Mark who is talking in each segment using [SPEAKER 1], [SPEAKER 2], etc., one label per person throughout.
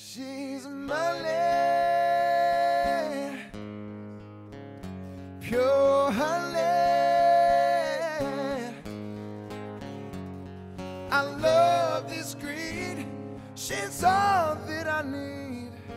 [SPEAKER 1] She's money, pure honey. I love this greed. She's all that I need.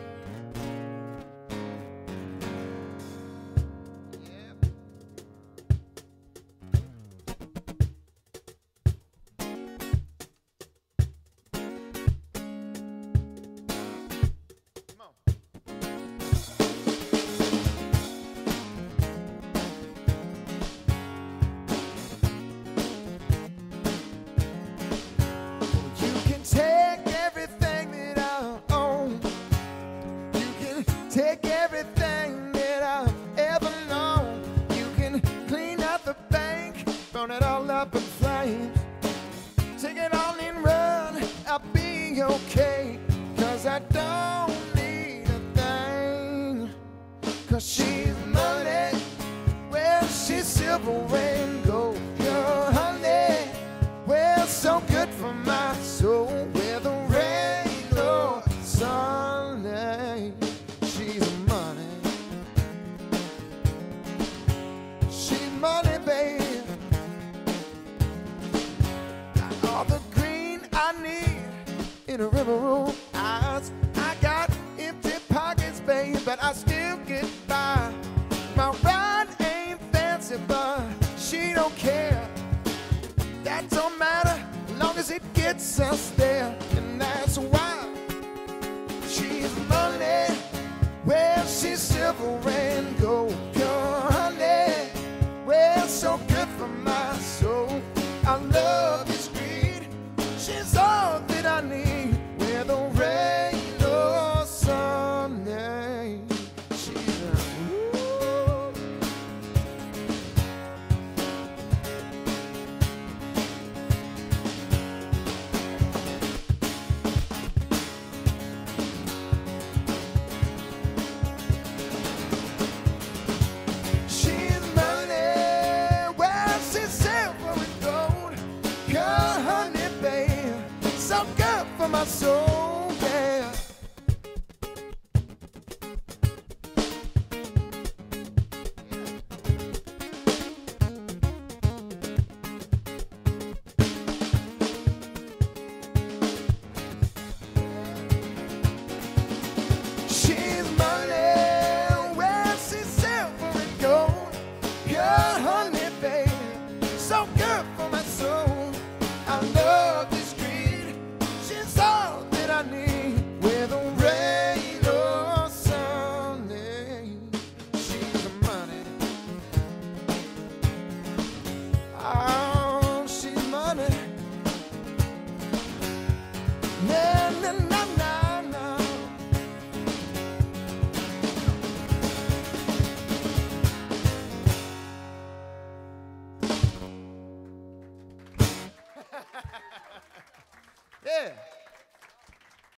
[SPEAKER 1] Take everything that I've ever known. You can clean out the bank, burn it all up in flames. Take it all and run, I'll be okay. Cause I don't need a thing. Cause she's money, well she's silver and gold. Pure honey, well so good for my soul. With a rain or sunlight, money, babe. Got all the green I need in a river room eyes. I got empty pockets, babe, but I still get by. My ride ain't fancy, but she don't care. That don't matter, as long as it gets us there. And that's why she's money, well she's silver.